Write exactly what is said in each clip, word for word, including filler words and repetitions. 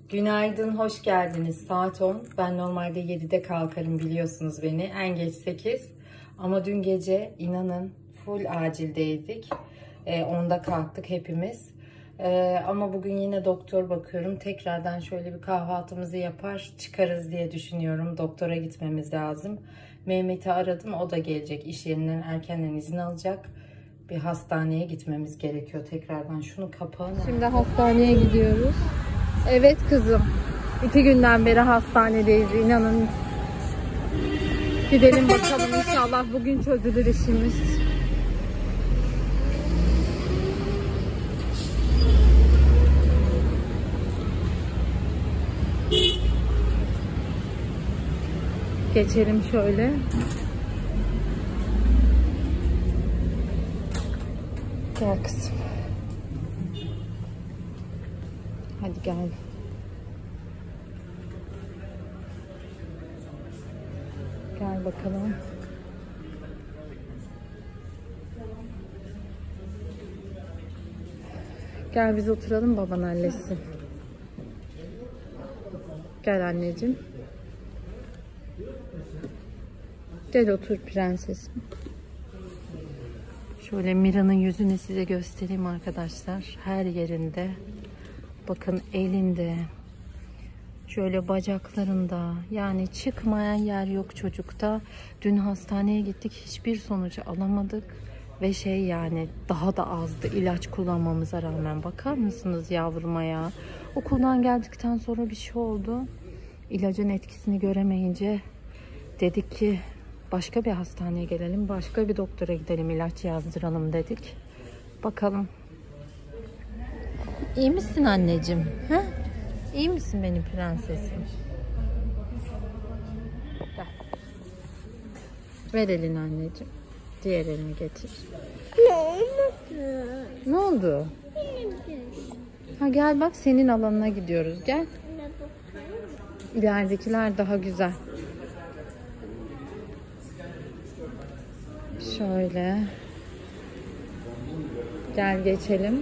Günaydın, hoş geldiniz. Saat on. Ben normalde yedide kalkarım, biliyorsunuz beni. En geç sekiz. Ama dün gece inanın full acildeydik. E, onda kalktık hepimiz. E, ama bugün yine doktor bakıyorum. Tekrardan şöyle bir kahvaltımızı yapar çıkarız diye düşünüyorum. Doktora gitmemiz lazım. Mehmet'i aradım. O da gelecek. İş yerinden erkenden izin alacak. Bir hastaneye gitmemiz gerekiyor tekrardan. Şunu kapağını... Şimdi hastaneye gidiyoruz. Evet kızım. İki günden beri hastanedeyiz. İnanın. Gidelim bakalım. İnşallah bugün çözülür işimiz. Geçelim şöyle. Gel kızım. Hadi gel. Gel bakalım. Gel biz oturalım, baban halletsin. Gel anneciğim. Gel otur prensesim. Şöyle Mira'nın yüzünü size göstereyim arkadaşlar. Her yerinde. Bakın elinde. Şöyle bacaklarında. Yani çıkmayan yer yok çocukta. Dün hastaneye gittik. Hiçbir sonucu alamadık. Ve şey yani daha da azdı ilaç kullanmamıza rağmen. Bakar mısınız yavruma ya? Okuldan geldikten sonra bir şey oldu. İlacın etkisini göremeyince dedik ki başka bir hastaneye gelelim. Başka bir doktora gidelim, ilaç yazdıralım dedik. Bakalım. İyi misin anneciğim? He? İyi misin benim prensesim? Gel. Ver elini anneciğim. Diğer elini getir. Ne oldu? Ne oldu? Ha gel bak, senin alanına gidiyoruz. Gel. İleridekiler daha güzel. Şöyle. Gel geçelim.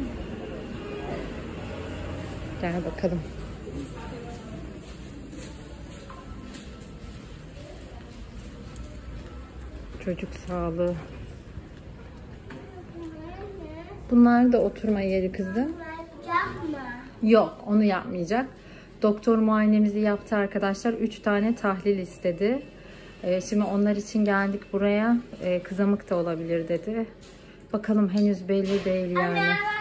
Gel bakalım. Çocuk sağlığı. Bunlar da oturma yeri kızım. Yok, onu yapmayacak. Doktor muayenemizi yaptı arkadaşlar. Üç tane tahlil istedi. Ee, şimdi onlar için geldik buraya. Ee, kızamık da olabilir dedi. Bakalım, henüz belli değil yani.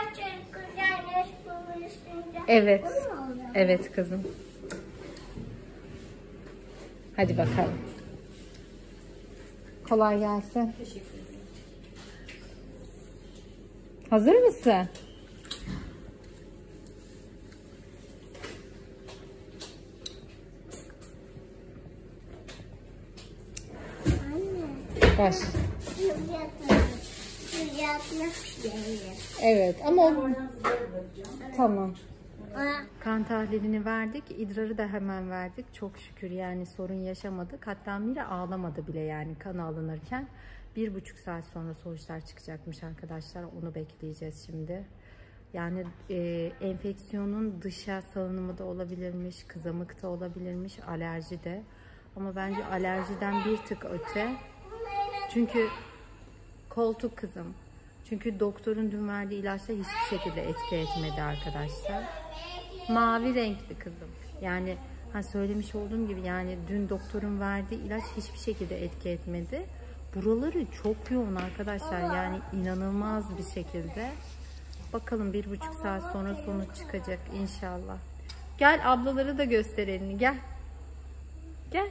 Evet. Evet kızım. Hadi bakalım. Kolay gelsin. Teşekkür ederim. Hazır mısın? Baş. Evet ama o... Tamam. Kan tahlilini verdik. İdrarı da hemen verdik. Çok şükür yani sorun yaşamadık. Hatta Mira ağlamadı bile yani kan alınırken. Bir buçuk saat sonra sonuçlar çıkacakmış arkadaşlar. Onu bekleyeceğiz şimdi. Yani e, enfeksiyonun dışa salınımı da olabilirmiş. Kızamık da olabilirmiş. Alerji de. Ama bence alerjiden bir tık öte. Çünkü koltuk kızım. Çünkü doktorun dün verdiği ilaçla hiçbir şekilde etki etmedi arkadaşlar. Mavi renkli kızım. Yani ha söylemiş olduğum gibi yani dün doktorun verdiği ilaç hiçbir şekilde etki etmedi. Buraları çok yoğun arkadaşlar. Yani inanılmaz bir şekilde. Bakalım bir buçuk saat sonra sonuç çıkacak inşallah. Gel ablaları da göster elini. Gel. Gel.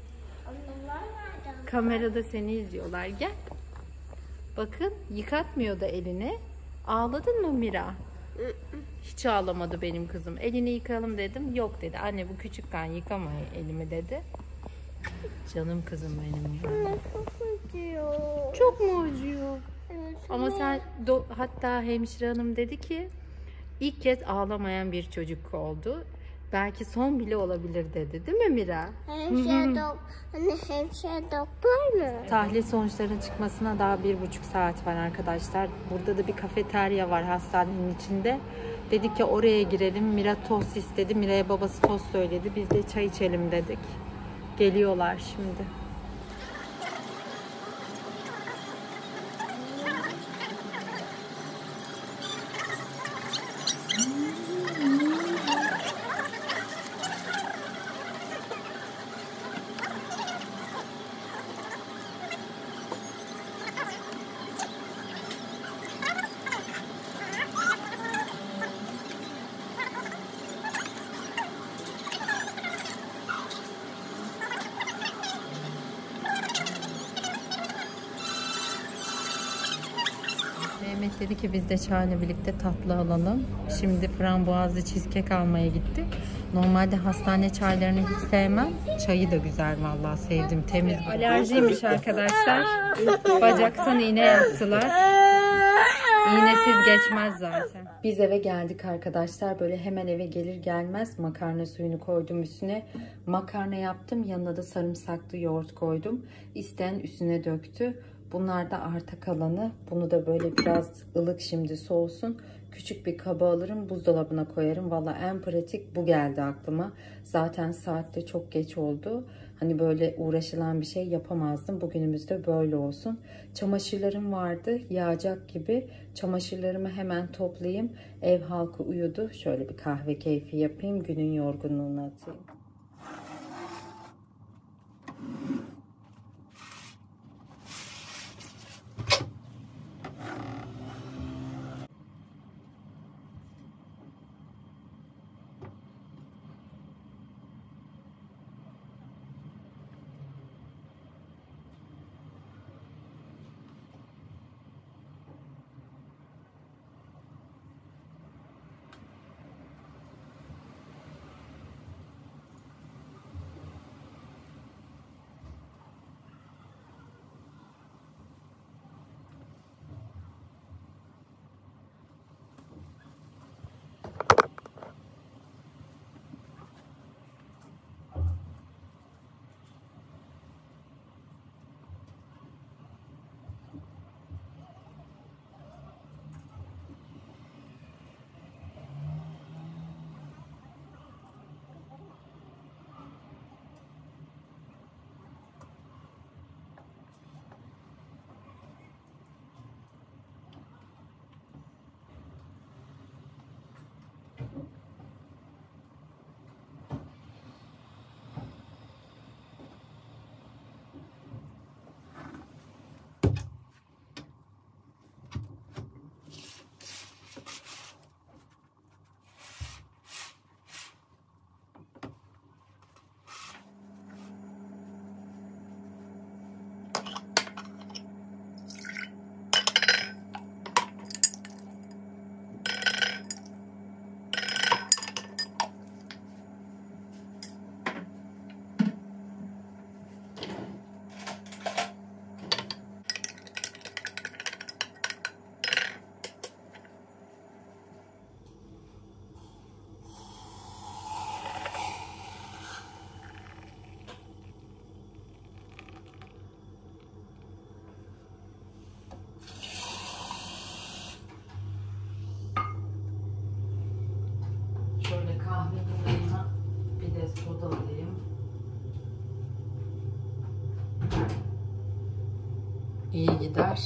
Kamerada seni izliyorlar. Gel. Bakın yıkatmıyor da elini. Ağladın mı Mira? Hiç ağlamadı benim kızım. Elini yıkayalım dedim. Yok dedi. Anne bu küçükken yıkama elimi dedi. Canım kızım benim ya. Çok acıyor. Çok mu acıyor? Evet, ama sen do, hatta hemşire hanım dedi ki ilk kez ağlamayan bir çocuk oldu. Belki son bile olabilir dedi. Değil mi Mira? Hemşire, dok hani hemşire doktor mu? Tahlil sonuçlarının çıkmasına daha bir buçuk saat var arkadaşlar. Burada da bir kafeterya var hastanenin içinde. Dedik ki oraya girelim. Mira tost istedi. Mira'ya babası tost söyledi. Biz de çay içelim dedik. Geliyorlar şimdi. Mehmet dedi ki biz de çayla birlikte tatlı alalım. Şimdi frambuazlı cheesecake almaya gittik. Normalde hastane çaylarını hiç sevmem. Çayı da güzel vallahi, sevdim. Temiz. Alerjiymiş arkadaşlar. Bacaktan iğne yaptılar. İğnesiz geçmez zaten. Biz eve geldik arkadaşlar. Böyle hemen eve gelir gelmez makarna suyunu koydum üstüne. Makarna yaptım. Yanına da sarımsaklı yoğurt koydum. İsteyen üstüne döktü. Bunlar da arta kalanı. Bunu da böyle biraz ılık şimdi soğusun. Küçük bir kaba alırım, buzdolabına koyarım. Valla en pratik bu geldi aklıma. Zaten saat de çok geç oldu. Hani böyle uğraşılan bir şey yapamazdım. Bugünümüzde böyle olsun. Çamaşırlarım vardı yağacak gibi. Çamaşırlarımı hemen toplayayım. Ev halkı uyudu. Şöyle bir kahve keyfi yapayım. Günün yorgunluğunu atayım. İyi gider.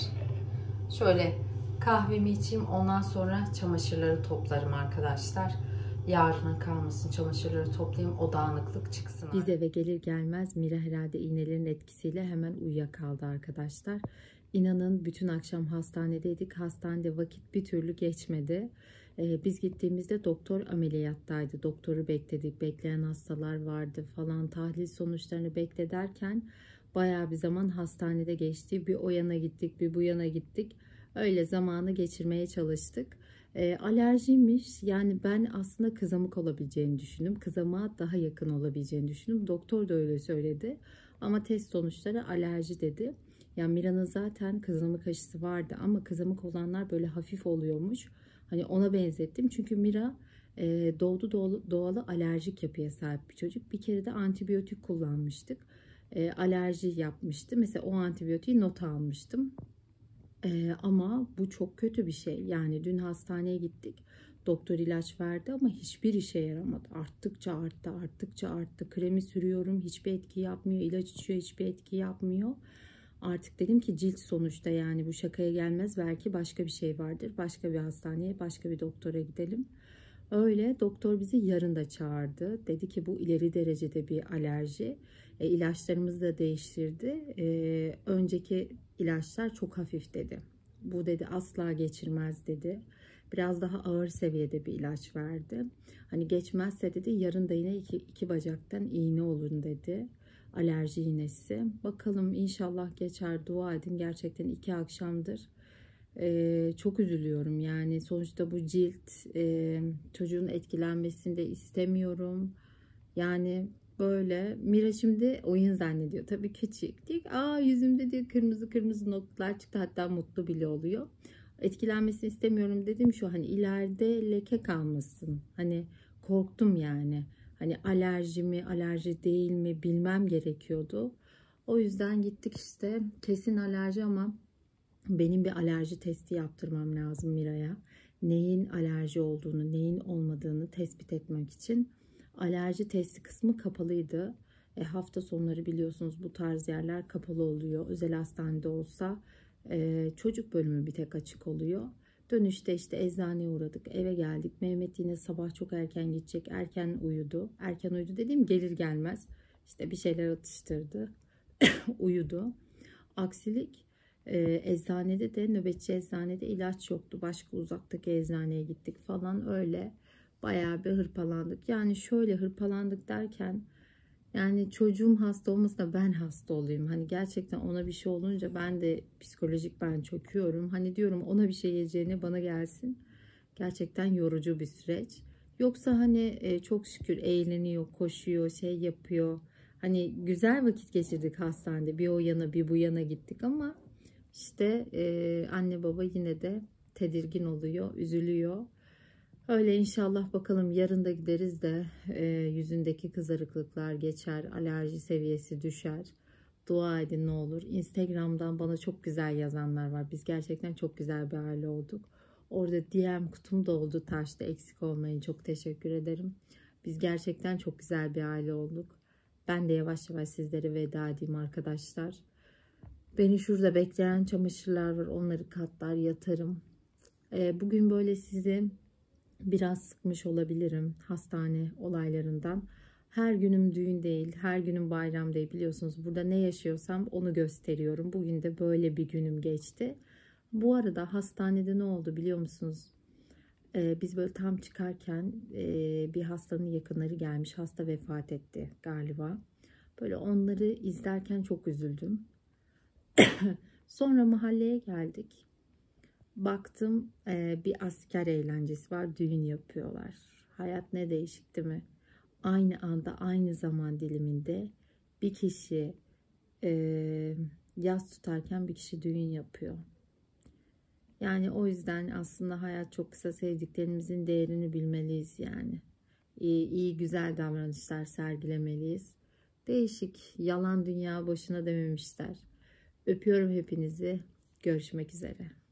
Şöyle kahvemi içeyim, ondan sonra çamaşırları toplarım arkadaşlar. Yarına kalmasın, çamaşırları toplayayım, o dağınıklık çıksın. Biz eve gelir gelmez Mira herhalde iğnelerin etkisiyle hemen uyuyakaldı arkadaşlar. İnanın bütün akşam hastanedeydik. Hastanede vakit bir türlü geçmedi. Ee, biz gittiğimizde doktor ameliyattaydı. Doktoru bekledik. Bekleyen hastalar vardı falan. Tahlil sonuçlarını beklederken bayağı bir zaman hastanede geçti. Bir o yana gittik, bir bu yana gittik. Öyle zamanı geçirmeye çalıştık. E, alerjiymiş. Yani ben aslında kızamık olabileceğini düşündüm. Kızamığa daha yakın olabileceğini düşündüm. Doktor da öyle söyledi. Ama test sonuçları alerji dedi. Yani Mira'nın zaten kızamık aşısı vardı ama kızamık olanlar böyle hafif oluyormuş. Hani ona benzettim. Çünkü Mira e, doğdu doğalı, doğalı alerjik yapıya sahip bir çocuk. Bir kere de antibiyotik kullanmıştık. E, alerji yapmıştı. Mesela o antibiyotiği not almıştım. Ee, ama bu çok kötü bir şey. Yani dün hastaneye gittik. Doktor ilaç verdi ama hiçbir işe yaramadı. Arttıkça arttı, arttıkça arttı. Kremi sürüyorum, hiçbir etki yapmıyor. İlaç içiyor, hiçbir etki yapmıyor. Artık dedim ki cilt sonuçta, yani bu şakaya gelmez. Belki başka bir şey vardır. Başka bir hastaneye, başka bir doktora gidelim. Öyle doktor bizi yarın da çağırdı. Dedi ki bu ileri derecede bir alerji. E, ilaçlarımızı da değiştirdi. E, önceki ilaçlar çok hafif dedi. Bu dedi asla geçirmez dedi. Biraz daha ağır seviyede bir ilaç verdi. Hani geçmezse dedi yarın da yine iki, iki bacaktan iğne olun dedi. Alerji iğnesi. Bakalım inşallah geçer, dua edin. Gerçekten iki akşamdır Ee, çok üzülüyorum. Yani sonuçta bu cilt, e, çocuğun etkilenmesini de istemiyorum. Yani böyle Mira şimdi oyun zannediyor. Tabii küçük. Diyor ki, aa yüzümde diyor kırmızı kırmızı noktalar çıktı. Hatta mutlu bile oluyor. Etkilenmesini istemiyorum dedim, şu hani ileride leke kalmasın. Hani korktum yani. Hani alerji mi, alerji değil mi bilmem gerekiyordu. O yüzden gittik işte. Kesin alerji ama benim bir alerji testi yaptırmam lazım Mira'ya. Neyin alerji olduğunu, neyin olmadığını tespit etmek için. Alerji testi kısmı kapalıydı. E, hafta sonları biliyorsunuz bu tarz yerler kapalı oluyor. Özel hastanede olsa e, çocuk bölümü bir tek açık oluyor. Dönüşte işte eczaneye uğradık, eve geldik. Mehmet yine sabah çok erken gidecek. Erken uyudu. Erken uyudu dediğim gelir gelmez İşte bir şeyler atıştırdı. Uyudu. Aksilik. Ee, eczanede de, nöbetçi eczanede ilaç yoktu. Başka uzaktaki eczaneye gittik falan, öyle bayağı bir hırpalandık. Yani şöyle hırpalandık derken, yani çocuğum hasta olmasın da ben hasta olayım. Hani gerçekten ona bir şey olunca ben de psikolojik ben çöküyorum. Hani diyorum ona bir şey yiyeceğine bana gelsin. Gerçekten yorucu bir süreç. Yoksa hani e, çok şükür eğleniyor, koşuyor, şey yapıyor. Hani güzel vakit geçirdik hastanede. Bir o yana bir bu yana gittik ama İşte e, anne baba yine de tedirgin oluyor, üzülüyor. Öyle inşallah bakalım yarın da gideriz de e, yüzündeki kızarıklıklar geçer, alerji seviyesi düşer. Dua edin ne olur. Instagram'dan bana çok güzel yazanlar var. Biz gerçekten çok güzel bir aile olduk. Orada D M kutum doldu, taştı, eksik olmayın. Çok teşekkür ederim. Biz gerçekten çok güzel bir aile olduk. Ben de yavaş yavaş sizlere veda edeyim arkadaşlar. Beni şurada bekleyen çamaşırlar var. Onları katlar yatarım. Ee, bugün böyle sizi biraz sıkmış olabilirim hastane olaylarından. Her günüm düğün değil, her günüm bayram değil, biliyorsunuz. Burada ne yaşıyorsam onu gösteriyorum. Bugün de böyle bir günüm geçti. Bu arada hastanede ne oldu biliyor musunuz? Ee, biz böyle tam çıkarken e, bir hastanın yakınları gelmiş. Hasta vefat etti galiba. Böyle onları izlerken çok üzüldüm. Sonra mahalleye geldik. Baktım e, bir asker eğlencesi var. Düğün yapıyorlar. Hayat ne değişik değil mi? Aynı anda, aynı zaman diliminde bir kişi e, yas tutarken bir kişi düğün yapıyor. Yani o yüzden aslında hayat çok kısa, sevdiklerimizin değerini bilmeliyiz yani. İyi, iyi güzel davranışlar sergilemeliyiz. Değişik, yalan dünya boşuna dememişler. Öpüyorum hepinizi. Görüşmek üzere.